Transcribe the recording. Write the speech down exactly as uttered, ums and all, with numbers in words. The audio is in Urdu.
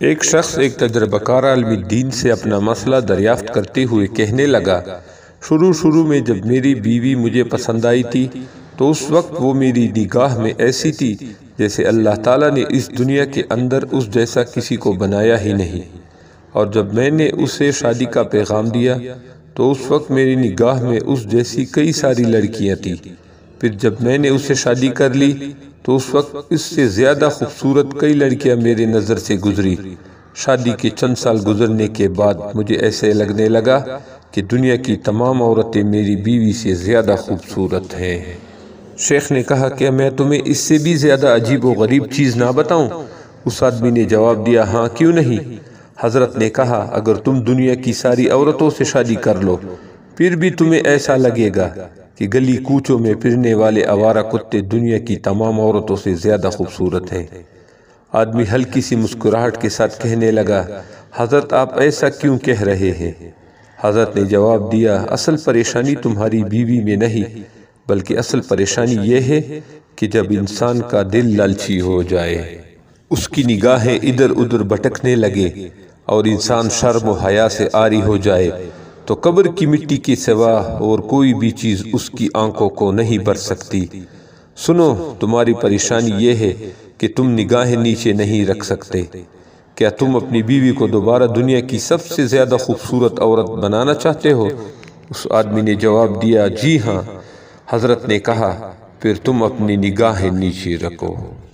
ایک شخص ایک تجربہ کار عالم دین سے اپنا مسئلہ دریافت کرتے ہوئے کہنے لگا، شروع شروع میں جب میری بیوی مجھے پسند آئی تھی تو اس وقت وہ میری نگاہ میں ایسی تھی جیسے اللہ تعالیٰ نے اس دنیا کے اندر اس جیسا کسی کو بنایا ہی نہیں، اور جب میں نے اسے شادی کا پیغام دیا تو اس وقت میری نگاہ میں اس جیسی کئی ساری لڑکیاں تھیں۔ پھر جب میں نے اسے شادی کر لی تو اس وقت اس سے زیادہ خوبصورت کئی لڑکیاں میرے نظر سے گزری۔ شادی کے چند سال گزرنے کے بعد مجھے ایسے لگنے لگا کہ دنیا کی تمام عورتیں میری بیوی سے زیادہ خوبصورت ہیں۔ شیخ نے کہا، کیا میں تمہیں اس سے بھی زیادہ عجیب و غریب چیز نہ بتاؤں؟ اس آدمی نے جواب دیا، ہاں کیوں نہیں؟ حضرت نے کہا، اگر تم دنیا کی ساری عورتوں سے شادی کر لو پھر بھی تمہیں ایسا لگے گا کہ گلی کوچوں میں پھرنے والے آوارہ کتے دنیا کی تمام عورتوں سے زیادہ خوبصورت ہیں۔ آدمی ہلکی سی مسکراہٹ کے ساتھ کہنے لگا، حضرت آپ ایسا کیوں کہہ رہے ہیں؟ حضرت نے جواب دیا، اصل پریشانی تمہاری بیوی میں نہیں بلکہ اصل پریشانی یہ ہے کہ جب انسان کا دل لالچی ہو جائے، اس کی نگاہیں ادھر ادھر بھٹکنے لگے اور انسان شرم و حیا سے عاری ہو جائے تو قبر کی مٹی کے سوا اور کوئی بھی چیز اس کی آنکھوں کو نہیں بھر سکتی۔ سنو، تمہاری پریشانی یہ ہے کہ تم نگاہیں نیچے نہیں رکھ سکتے۔ کیا تم اپنی بیوی کو دوبارہ دنیا کی سب سے زیادہ خوبصورت عورت بنانا چاہتے ہو؟ اس آدمی نے جواب دیا، جی ہاں۔ حضرت نے کہا، پھر تم اپنی نگاہیں نیچے رکھو۔